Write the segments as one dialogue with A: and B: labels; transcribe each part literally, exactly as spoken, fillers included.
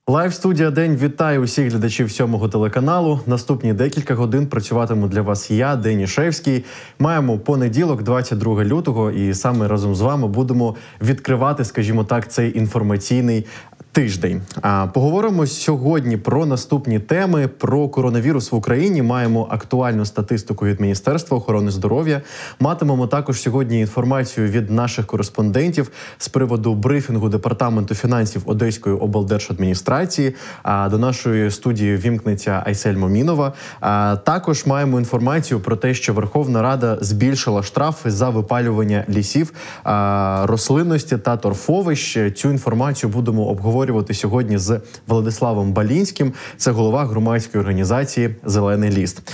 A: Лайв-студія «День» вітає усіх глядачів сьомого телеканалу. Наступні декілька годин працюватиму для вас я, Денішевський. Маємо понеділок, двадцять друге лютого, і саме разом з вами будемо відкривати, скажімо так, цей інформаційний тиждень. А поговоримо сьогодні про наступні теми, про коронавірус в Україні. Маємо актуальну статистику від Міністерства охорони здоров'я. Матимемо також сьогодні інформацію від наших кореспондентів з приводу брифінгу Департаменту фінансів Одеської облдержадміністрації. А до нашої студії вімкнеться Айсель Момінова. А також маємо інформацію про те, що Верховна Рада збільшила штрафи за випалювання лісів, а, рослинності та торфовищ. Цю інформацію будемо обговорювати сьогодні з Владиславом Балінським. Це голова громадської організації «Зелений ліс».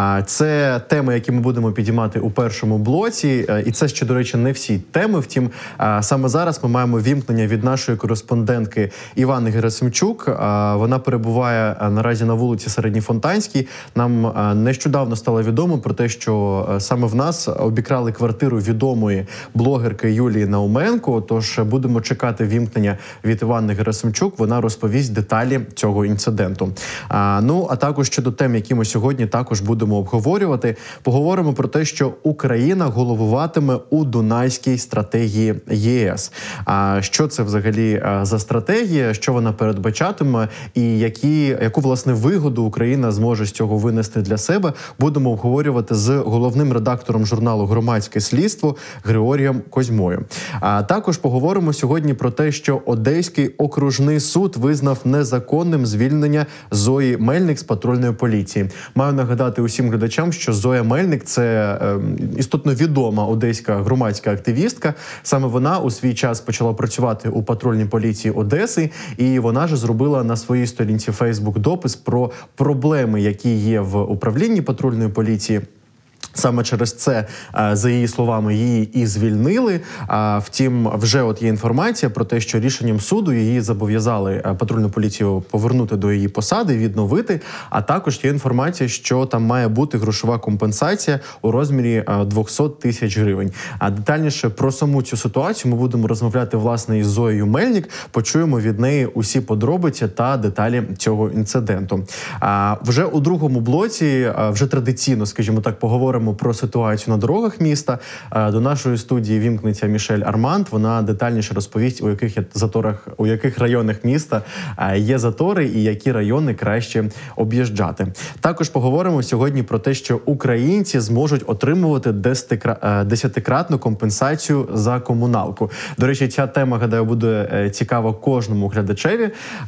A: Це теми, які ми будемо підіймати у першому блоці. І це ще, до речі, не всі теми. Втім, саме зараз ми маємо вімкнення від нашої кореспондентки Івани Герасимчук. Вона перебуває наразі на вулиці Середньофонтанській. Нам нещодавно стало відомо про те, що саме в нас обікрали квартиру відомої блогерки Юлії Науменко. Тож будемо чекати вімкнення від Івани Герасимчук. Вона розповість деталі цього інциденту. А, ну, а також щодо тем, які ми сьогодні також будемо обговорювати, поговоримо про те, що Україна головуватиме у Дунайській стратегії ЄС. А що це взагалі а, за стратегія, що вона передбачатиме і які, яку, власне, вигоду Україна зможе з цього винести для себе, будемо обговорювати з головним редактором журналу «Громадське слідство» Григорієм Козьмою. А також поговоримо сьогодні про те, що Одеський окружний суд визнав незаконним звільнення Зої Мельник з патрульної поліції. Маю нагадати усім глядачам, що Зоя Мельник – це е, істотно відома одеська громадська активістка. Саме вона у свій час почала працювати у патрульній поліції Одеси, і вона ж зробила на своїй сторінці Фейсбук допис про проблеми, які є в управлінні патрульної поліції. Саме через це, за її словами, її і звільнили. Втім, вже от є інформація про те, що рішенням суду її зобов'язали патрульну поліцію повернути до її посади, відновити. А також є інформація, що там має бути грошова компенсація у розмірі двісті тисяч гривень. А детальніше про саму цю ситуацію ми будемо розмовляти, власне, із Зоєю Мельник. Почуємо від неї усі подробиці та деталі цього інциденту. А вже у другому блоці, вже традиційно, скажімо так, поговоримо про ситуацію на дорогах міста. До нашої студії вімкнеться Мішель Арманд. Вона детальніше розповість, у яких заторах, у яких районах міста є затори і які райони краще об'їжджати. Також поговоримо сьогодні про те, що українці зможуть отримувати десятикратну компенсацію за комуналку. До речі, ця тема, гадаю, буде цікава кожному глядачеві,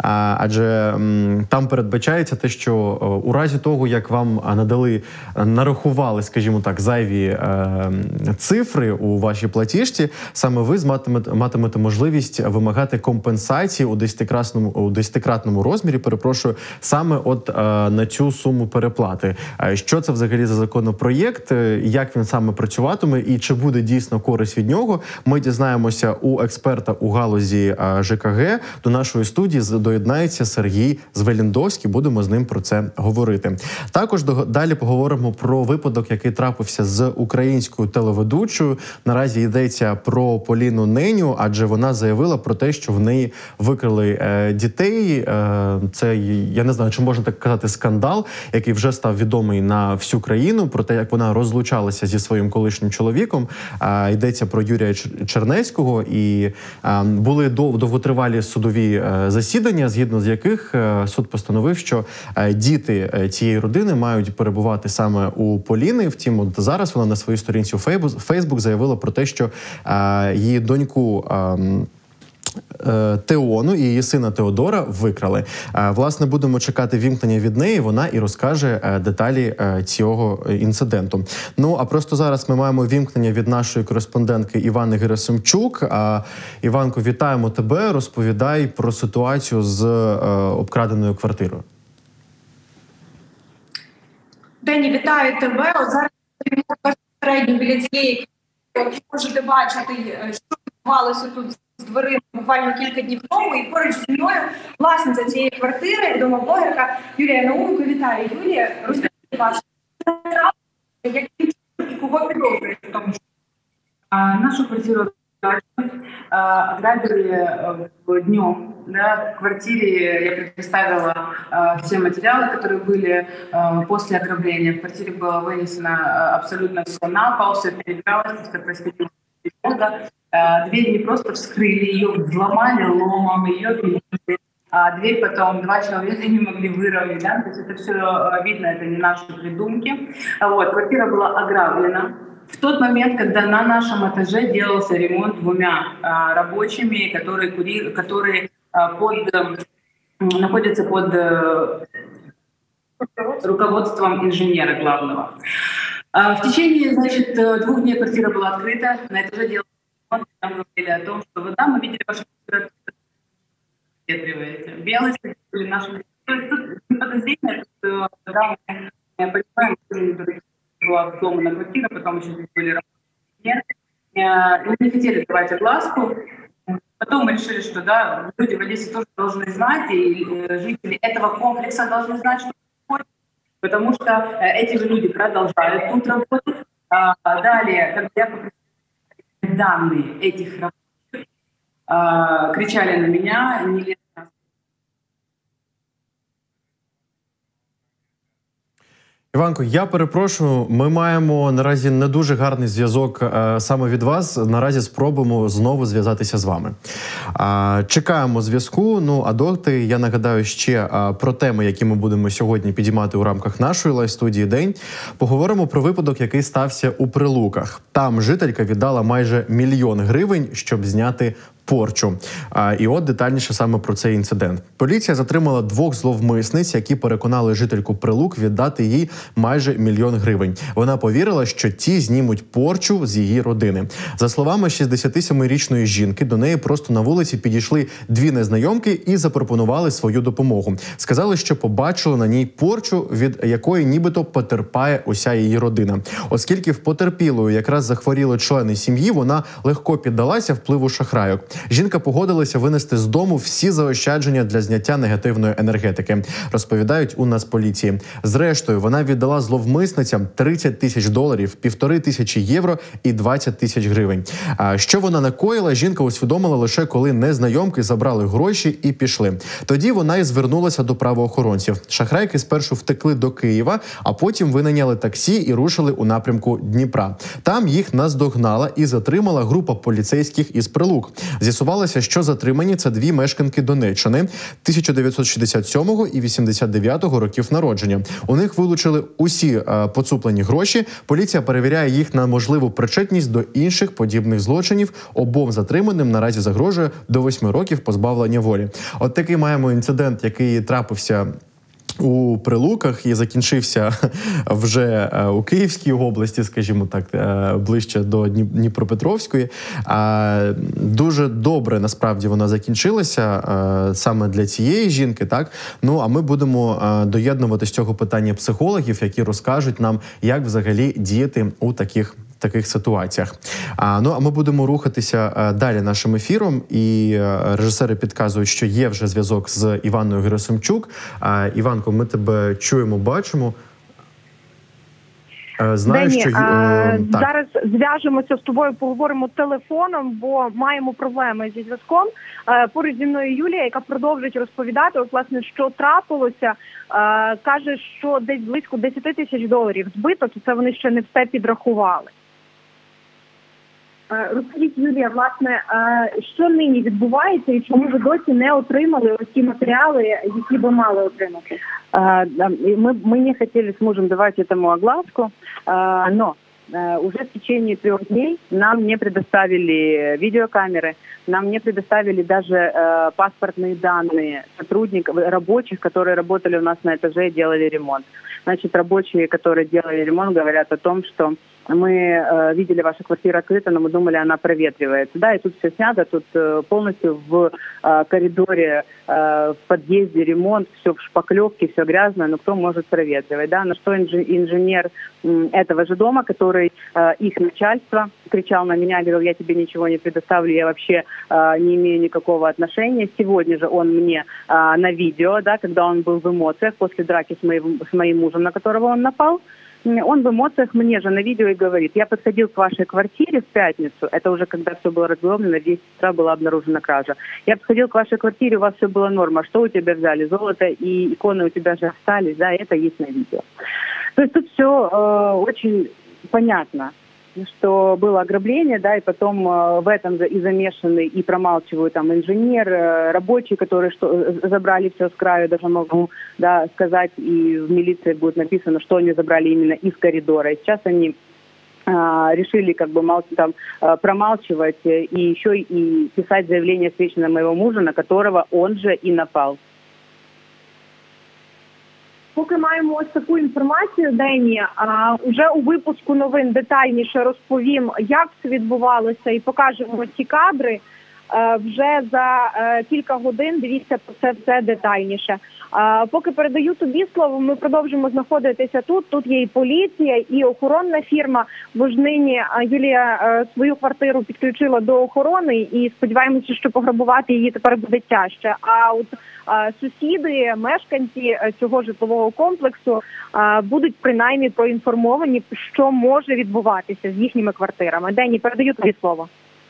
A: адже там передбачається те, що у разі того, як вам надали, нарахували, скажімо так, зайві е, цифри у вашій платіжці, саме ви матимете, матимете можливість вимагати компенсації у десятикратному, у десятикратному розмірі, перепрошую, саме от е, на цю суму переплати. Що це взагалі за законопроєкт, як він саме працюватиме і чи буде дійсно користь від нього, ми дізнаємося у експерта у галузі е, ЖКГ. До нашої студії доєднається Сергій Звеліндовський, будемо з ним про це говорити. Також до, далі поговоримо про випадок, який трапився з українською телеведучою. Наразі йдеться про Поліну Неню, адже вона заявила про те, що в неї викрали е, дітей. Е, це, я не знаю, чи можна так казати, скандал, який вже став відомий на всю країну, про те, як вона розлучалася зі своїм колишнім чоловіком. Е, йдеться про Юрія Чернецького, і е, були дов, довготривалі судові е, засідання, згідно з яких е, суд постановив, що е, діти е, цієї родини мають перебувати саме у Поліни. Втім, от зараз вона на своїй сторінці у Фейсбук заявила про те, що е, її доньку е, Теону і її сина Теодора викрали. Е, власне, будемо чекати вімкнення від неї, вона і розкаже е, деталі е, цього інциденту. Ну, а просто зараз ми маємо вімкнення від нашої кореспондентки Івани Герасимчук. Е, Іванко, вітаємо тебе, розповідай про ситуацію з е, обкраденою квартирою.
B: Дені, вітаю тебе. От зараз безпосередньо біля цієї квартири можете бачити, що відбувалося тут з дверима буквально кілька днів тому. І поруч зі мною власниця цієї квартири, відома блогерка Юлія Науменко. Вітаю, Юлія. Розкажіть, вас, як і кого підозрюють в тому, що
C: нашу квартиру ограбили днем Да, в квартире я представила э, все материалы, которые были э, после ограбления. В квартире было вынесено э, абсолютно все на пол, все перебиралось, все происходило долго. Э, дверь не просто вскрыли, ее взломали ломом, ее перебили. А дверь потом два человека не могли выровнять. Да? То есть это все видно, это не наши придумки. Вот, квартира была ограблена. В тот момент, когда на нашем этаже делался ремонт двумя а, рабочими, которые, кури... которые а, под, а, находятся под а, руководством инженера главного. А, в течение, значит, двух дней квартира была открыта, на этаже делался ремонт, там говорили о том, что вы, да, мы видели вашу квартиру, белые были наши. То есть тут подозрение, что да, мы понимаем, что была взломана квартира, потом еще здесь были работы. Мы не хотели давать огласку. Потом мы решили, что да, люди в Одессе тоже должны знать, и жители этого комплекса должны знать, что происходит, потому что эти же люди продолжают тут работать. Далее, когда я попросила данные этих рабочих, кричали на меня, не лезли нас.
A: Іванко, я перепрошую, ми маємо наразі не дуже гарний зв'язок е, саме від вас. Наразі спробуємо знову зв'язатися з вами. Е, чекаємо зв'язку. Ну, а доти, я нагадаю ще е, про теми, які ми будемо сьогодні підіймати у рамках нашої лайв-студії «День». Поговоримо про випадок, який стався у Прилуках. Там жителька віддала майже мільйон гривень, щоб зняти порчу. А, і от детальніше саме про цей інцидент. Поліція затримала двох зловмисниць, які переконали жительку Прилук віддати їй майже мільйон гривень. Вона повірила, що ті знімуть порчу з її родини. За словами шістдесятисемирічної жінки, до неї просто на вулиці підійшли дві незнайомки і запропонували свою допомогу. Сказали, що побачили на ній порчу, від якої нібито потерпає уся її родина. Оскільки в потерпілої якраз захворіли члени сім'ї, вона легко піддалася впливу шахрайок. Жінка погодилася винести з дому всі заощадження для зняття негативної енергетики, розповідають у Нацполіції. Зрештою, вона віддала зловмисницям тридцять тисяч доларів, півтори тисячі євро і двадцять тисяч гривень. А що вона накоїла, жінка усвідомила лише коли незнайомки забрали гроші і пішли. Тоді вона і звернулася до правоохоронців. Шахрайки спершу втекли до Києва, а потім винайняли таксі і рушили у напрямку Дніпра. Там їх наздогнала і затримала група поліцейських із Прилук. З'ясувалося, що затримані – це дві мешканки Донеччини тисяча дев'ятсот шістдесят сьомого і вісімдесят дев'ятого років народження. У них вилучили усі е, поцуплені гроші. Поліція перевіряє їх на можливу причетність до інших подібних злочинів. Обом затриманим наразі загрожує до восьми років позбавлення волі. От такий маємо інцидент, який трапився у Прилуках і закінчився вже у Київській області, скажімо так, ближче до Дніпропетровської. Дуже добре, насправді, вона закінчилася саме для цієї жінки, так? Ну, а ми будемо доєднувати з цього питання психологів, які розкажуть нам, як взагалі діяти у таких таких ситуаціях. А, ну, а ми будемо рухатися а, далі нашим ефіром, і а, режисери підказують, що є вже зв'язок з Іванною Герасимчук. А, Іванко, ми тебе чуємо, бачимо. А, знаю,
D: Дені,
A: що...
D: а,
A: так.
D: Зараз зв'яжемося з тобою, поговоримо телефоном, бо маємо проблеми зі зв'язком. А, поруч зі мною Юлія, яка продовжить розповідати, от, власне, що трапилося. А, каже, що десь близько десять тисяч доларів збито, то це вони ще не все підрахували. Розкажіть, Юлія, власне, що нині відбувається і чому ви досі не отримали ось ті матеріали, які ви мали отримати?
E: Мы, мы не хотели с мужем давать этому огласку, но уже в течение трех дней нам не предоставили видеокамеры, нам не предоставили даже паспортные данные сотрудников, рабочих, которые работали у нас на этаже и делали ремонт. Значит, рабочие, которые делали ремонт, говорят о том, что мы э, видели, ваша квартира открыта, но мы думали, она проветривается. Да, и тут все снято, тут э, полностью в э, коридоре, э, в подъезде ремонт, все в шпаклевке, все грязно, но кто может проветривать? Да? На что инженер э, этого же дома, который э, их начальство, кричал на меня, говорил, я тебе ничего не предоставлю, я вообще э, не имею никакого отношения. Сегодня же он мне э, на видео, да, когда он был в эмоциях после драки с моим, с моим мужем, на которого он напал, он в эмоциях мне же на видео и говорит: я подходил к вашей квартире в пятницу, это уже когда все было разгромлено, в десять утра была обнаружена кража. Я подходил к вашей квартире, у вас все было норма, что у тебя взяли? Золото и иконы у тебя же остались, да, это есть на видео. То есть тут все э, очень понятно, что было ограбление, да, и потом э, в этом и замешаны, и промалчивают там инженер, э, рабочие, которые что, э, забрали все с краю, даже могу, да, сказать, и в милиции будет написано, что они забрали именно из коридора. И сейчас они э, решили как бы мал, там, э, промалчивать э, и еще и писать заявление встречи на моего мужа, на которого он же и напал.
D: Поки маємо ось таку інформацію, Дені, а, уже у випуску новин детальніше розповім, як це відбувалося, і покажемо ці кадри. Е, вже за е, кілька годин дивіться про це все детальніше. А, поки передаю тобі слово, ми продовжимо знаходитися тут. Тут є і поліція, і охоронна фірма, бо ж нині Юлія е, свою квартиру підключила до охорони, і сподіваємося, що пограбувати її тепер буде тяжче. А от е, сусіди, мешканці цього житлового комплексу е, будуть принаймні проінформовані, що може відбуватися з їхніми квартирами. Дені, передаю тобі слово.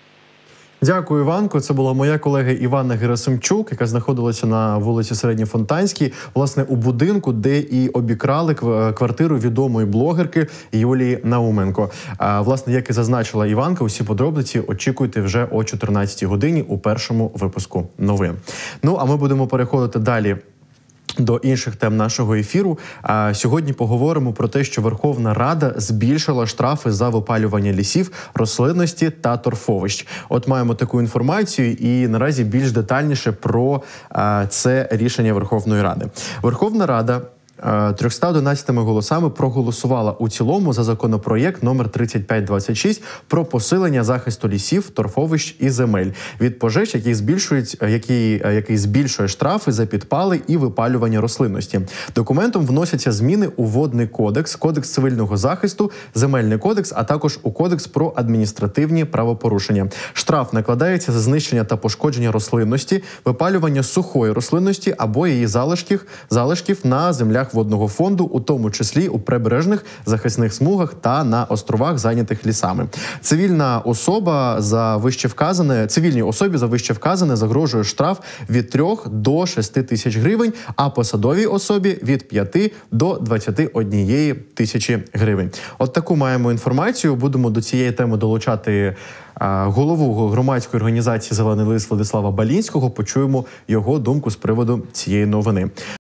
A: Дякую, Іванко. Це була моя колега Іванна Герасимчук, яка знаходилася на вулиці Середньофонтанській, власне, у будинку, де і обікрали квартиру відомої блогерки Юлії Науменко. А, власне, як і зазначила Іванка, усі подробиці очікуйте вже о чотирнадцятій годині у першому випуску новин. Ну, а ми будемо переходити далі до інших тем нашого ефіру. А сьогодні поговоримо про те, що Верховна Рада збільшила штрафи за випалювання лісів, рослинності та торфовищ. От маємо таку інформацію і наразі більш детальніше про а, це рішення Верховної Ради. Верховна Рада триста одинадцятими голосами проголосувала у цілому за законопроєкт номер тридцять п'ять двадцять шість про посилення захисту лісів, торфовищ і земель від пожеж, які збільшують, які, який збільшує штрафи за підпали і випалювання рослинності. Документом вносяться зміни у Водний кодекс, Кодекс цивільного захисту, Земельний кодекс, а також у Кодекс про адміністративні правопорушення. Штраф накладається за знищення та пошкодження рослинності, випалювання сухої рослинності або її залишків, залишків на землях водного фонду, у тому числі у прибережних захисних смугах та на островах, зайнятих лісами. Цивільна особа за вище вказане, цивільній особі за вище вказане загрожує штраф від трьох до шести тисяч гривень, а посадовій особі від п'яти до двадцяти однієї тисячі гривень. От таку маємо інформацію. Будемо до цієї теми долучати голову громадської організації «Зелений лист» Владислава Балінського. Почуємо його думку з приводу цієї новини.